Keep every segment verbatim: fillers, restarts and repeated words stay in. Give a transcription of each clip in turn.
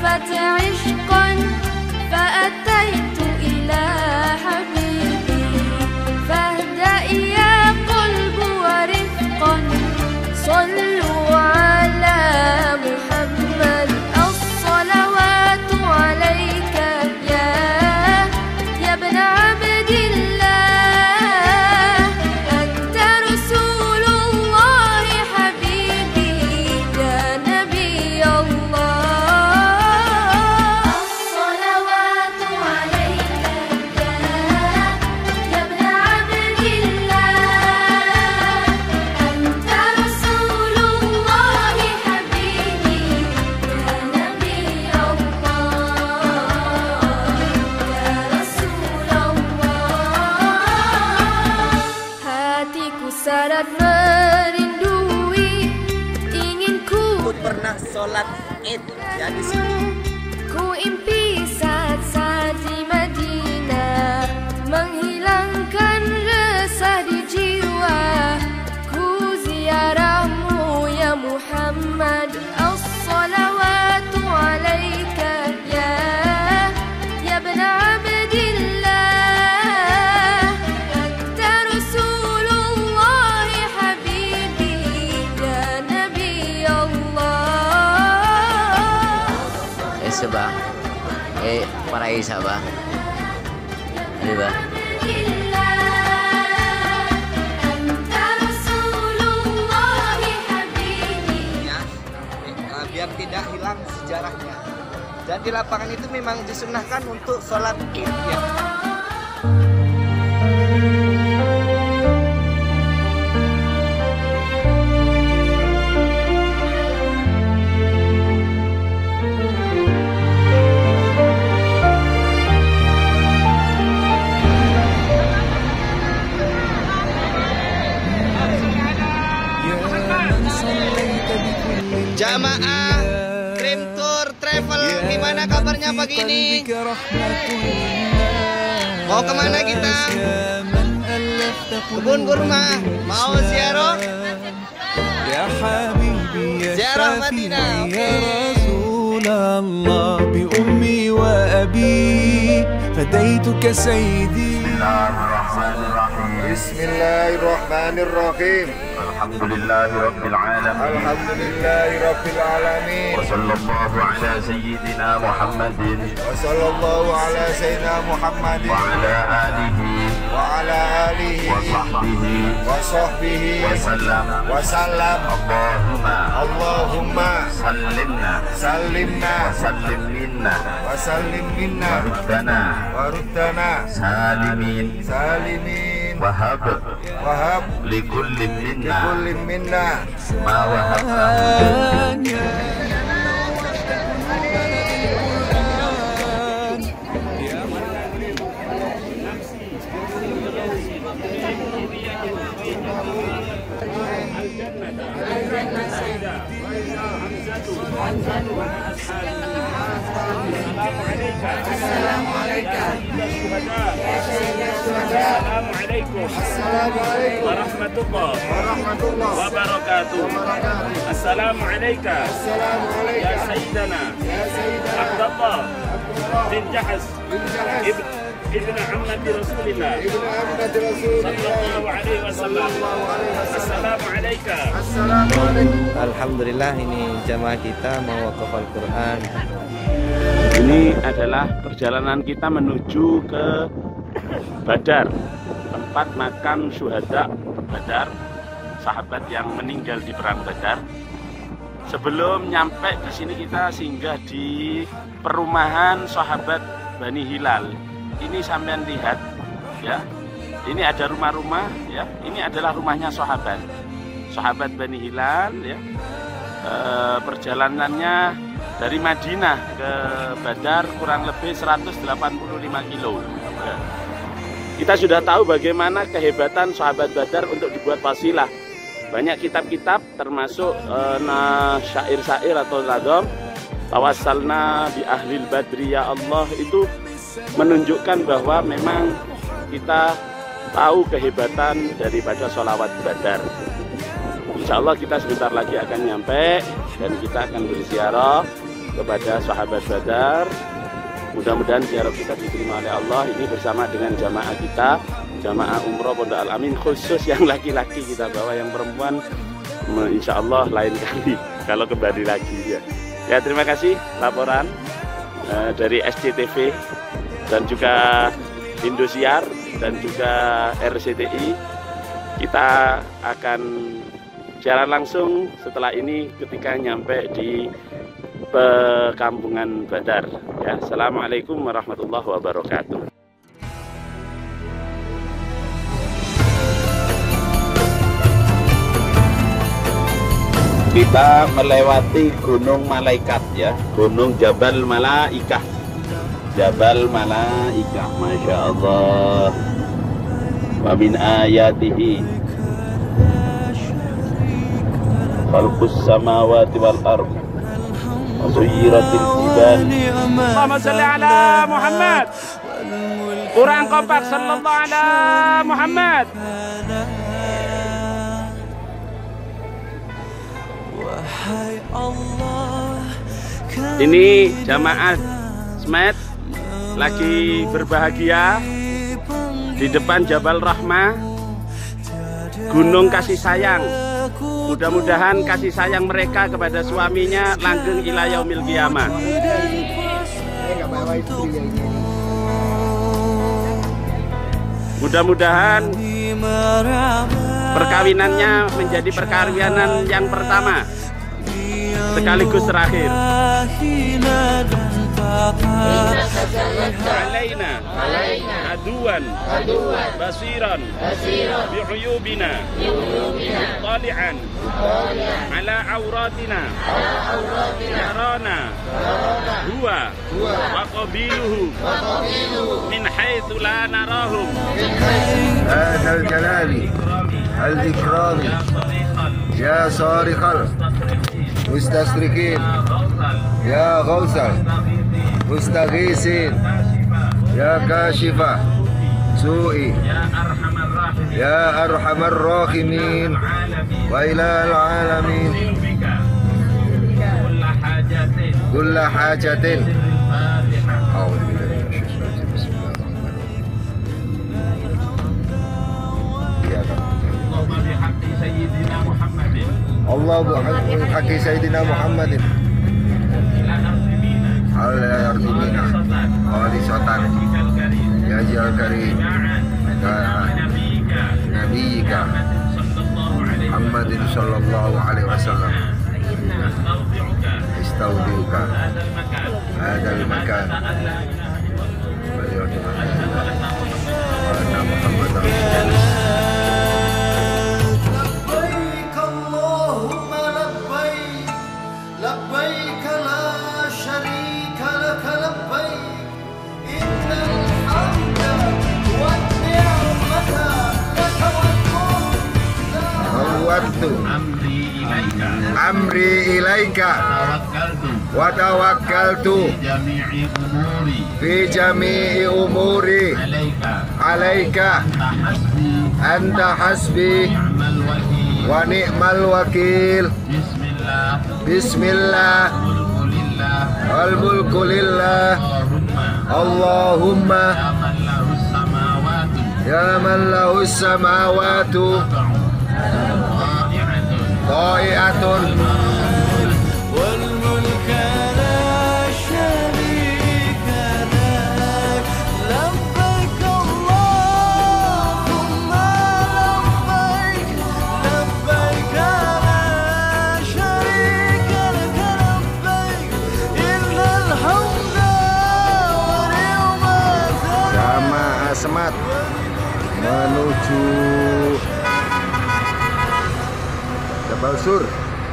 هفت عشقا فأتيت إلى حبيبي فاهدأ يا قلب ورفقا صلوا على محمد الصلوات عليك يا يا ابن عبد الله أنت رسول الله حبيبي يا نبي الله الصلوات عليك يا يا ابن عبد الله أنت رسول الله حبيبي يا نبي الله يا رسول الله hatiku sangat merindui ingin ku pernah sholat id ya di sini. Ku impi saat-saat di Madinah menghilangkan resah di jiwa. Ku ziarahmu ya Muhammad as-salawatu alaika ya ya ibn Abdillah anta Rasulullah habibi ya Nabi Allah. Ese ba? Eh, para isa ba? Di ba? Ya, eh, biar tidak hilang sejarahnya. Dan di lapangan itu memang disunahkan untuk sholat id ya. Jamaah Krim Tour Travel, gimana kabarnya pagi ini? Mau kemana kita? Kebun kurma, mau ziarah? Ziarah Madinah, oke. بأمي وأبي فديتك سيدي. بسم الله الرحمن الرحيم. الحمد لله رب العالمين. الحمد لله رب العالمين. وصلى الله على سيدنا محمد. وصلى الله على سيدنا محمد وعلى آله وعلى آله وصحبه وصحبه وسلم وسلم. اللهم اللهم سلمنا سلمنا وسلم منا وسلم منا وردنا وردنا سالمين سالمين وهب وهب لكل منا لكل منا ما وهبنا. Assalamualaikum warahmatullahi wabarakatuh. Assalamualaikum ya Sayyidana Abdullah bin Jahaz ibn Ammati Rasulillah sallallahu alaihi wasallam. Assalamualaikum. Alhamdulillah, ini jamaah kita mau wakaf Al-Quran. Ini adalah perjalanan kita menuju ke Badar, tempat makam syuhada Badar, sahabat yang meninggal di perang Badar. Sebelum nyampe di sini kita singgah di perumahan sahabat Bani Hilal. Ini sampean lihat ya. Ini ada rumah-rumah ya. Ini adalah rumahnya sahabat. Sahabat Bani Hilal ya. E, perjalanannya dari Madinah ke Badar kurang lebih seratus delapan puluh lima kilo ya. Kita sudah tahu bagaimana kehebatan sahabat Badar untuk dibuat wasilah. Banyak kitab-kitab termasuk uh, nah, syair-syair atau ladom tawassalna bi ahlil badri ya Allah, itu menunjukkan bahwa memang kita tahu kehebatan daripada sholawat Badar. Insya Allah kita sebentar lagi akan nyampe dan kita akan berziarah kepada sahabat Badar. Mudah-mudahan ziarah kita diterima oleh Allah. Ini bersama dengan jamaah kita, jamaah umroh Pondok Al Amin, khusus yang laki-laki kita bawa, yang perempuan insya Allah lain kali kalau kembali lagi ya. Ya, terima kasih laporan uh, dari S C T V dan juga Indosiar dan juga R C T I. Kita akan siaran langsung setelah ini ketika nyampe di Pekampungan Badar. Ya, assalamualaikum warahmatullahi wabarakatuh. Kita melewati Gunung Malaikat ya, Gunung Jabal Malaikah, Jabal Malaikah, masya Allah. Wa min ayatihi khalqus samawati wal ardh. Suyiratil jibal. Allahumma shalli ala Muhammad. Quran kompak sallallahu ala Muhammad. Ini jamaah Smet lagi berbahagia di depan Jabal Rahmah, Gunung Kasih Sayang. Mudah-mudahan kasih sayang mereka kepada suaminya langgeng ila yaumil qiyamah. Mudah-mudahan perkawinannya menjadi perkawinan yang pertama sekaligus terakhir. Alaina aduan basiran bi'uyubina tali'an ala auratina yarana huwa wa qabiluhu min haitsu la narahum hadal jalali al ikrami ya sarikhal mustasrikin ya ghausal mustaghisin ya kashifah su'i ya arhamar rahimin wa ilal alamin kulla hajatin. Allah bihaqqi sayyidina Muhammadin ala yardimina khalisatan ya jal karim nabiyika Muhammadin sallallahu alaihi wasallam istaudiuka hadal makan wa Muhammadan amri ilaika wa tawakkaltu fi jami'i umuri alaika anta hasbi wa ni'mal wakil. Bismillah wal mulku lillah Allahumma ya man lahus samawatu ta'iatun wal mulka la syarika lak labbaik Allahumma labbaik labbaik la syarika lak labbaik innal hamda wa ni'mata. Jamaah Semat menuju Jabal Sur.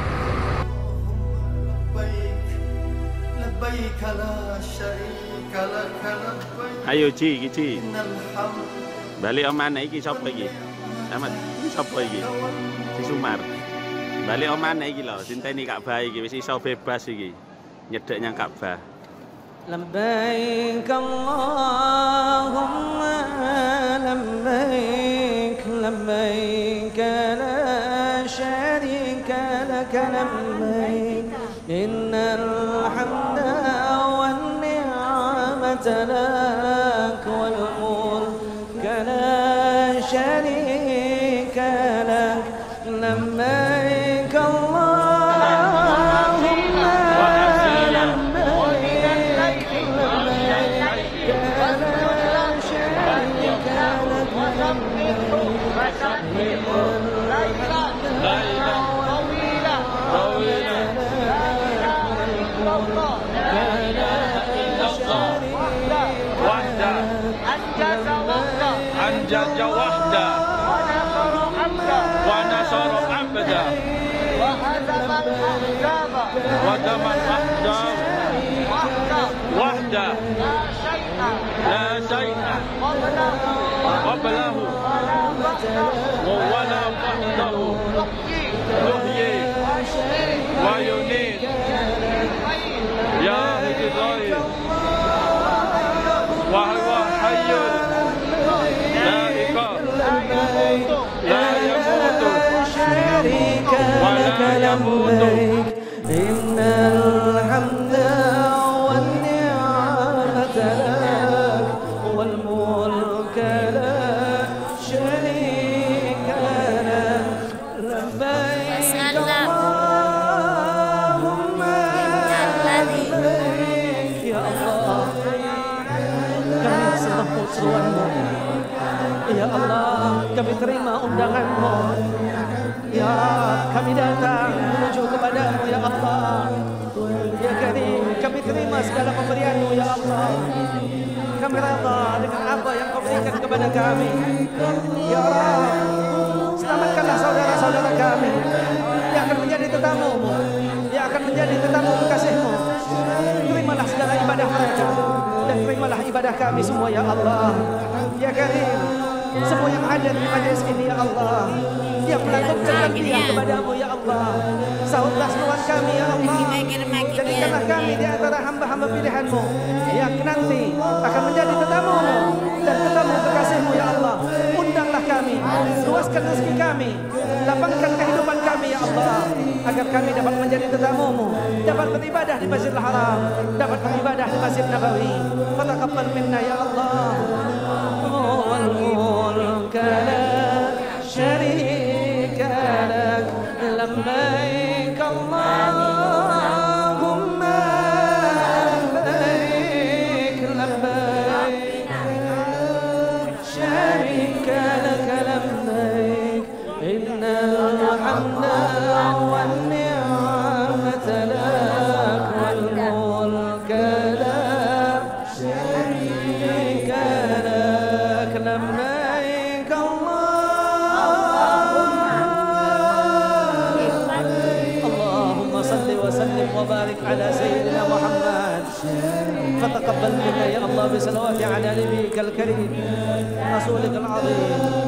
Ayo Ci, Ci. Balik omane iki sapa iki? Amat, sapa iki? Si Sumar. Balik omane iki lho, sinteni Ka'bah iki wis iso bebas iki. Nyedek nyang Ka'bah. Labbaik Allahumma labbaik labbaik la syarika lak labbaik innal hamda شريك لك لبيك اللهم لبيك لبيك لا شريك لك أنجز وحده ونصر عبده وهزم الأحزاب وحده لا شيء قبله ولا بعده يحيي ويميت يا هداية وهو حي لا يموت ولا يموت إن الحمد والنعمة لك والملك لا شريك لك لبيك اللهم لبيك يا الله kami sembah seruanmu ya Allah, kami terima undanganmu ya, kami datang menuju kepadamu ya Allah ya Karim, kami terima segala pemberianmu ya Allah, kami rela dengan apa yang kau berikan kepada kami ya Allah. Selamatkanlah saudara-saudara kami yang akan menjadi tetamu-Mu, yang akan menjadi tetamu kekasih-Mu. Terimalah segala ibadah mereka dan terimalah ibadah kami semua ya Allah ya Karim. Semua yang hadir di majlis ini ya Allah, yang melakukan takbir kepadamu ya Allah, sahutlah seruan kami ya Allah. Jadikanlah kami di antara hamba-hamba pilihanmu yang nanti akan menjadi tetamu-Mu dan tetamu kekasih-Mu ya Allah. Undanglah kami, luaskan rezeki kami, lapangkan kehidupan kami ya Allah, agar kami dapat menjadi tetamu-Mu, dapat beribadah di Masjidil Haram, dapat beribadah di Masjid Nabawi. Fataqabbal minna ya Allah. والملك لا شريك لك لبيك اللهم لبيك لبيك شريك لك لبيك إن الحمد والنعمة لك والملك لا شريك لك لبيك اللهم صل وسلم وبارك على سيدنا محمد. فتقبل منا يا الله بصلوات على نبيك الكريم رسولك العظيم